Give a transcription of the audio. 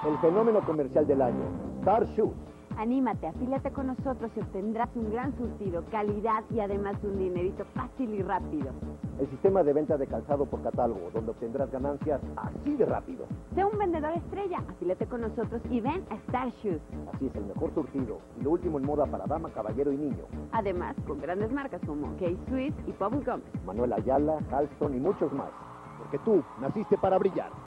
El fenómeno comercial del año, Star Shoes. Anímate, afíliate con nosotros y obtendrás un gran surtido, calidad y además un dinerito fácil y rápido. El sistema de venta de calzado por catálogo, donde obtendrás ganancias así de rápido. Sé un vendedor estrella, afíliate con nosotros y ven a Star Shoes. Así es, el mejor surtido y lo último en moda para dama, caballero y niño. Además, con grandes marcas como K-Swiss y Bubblegum. Manuel Ayala, Halston y muchos más. Porque tú naciste para brillar.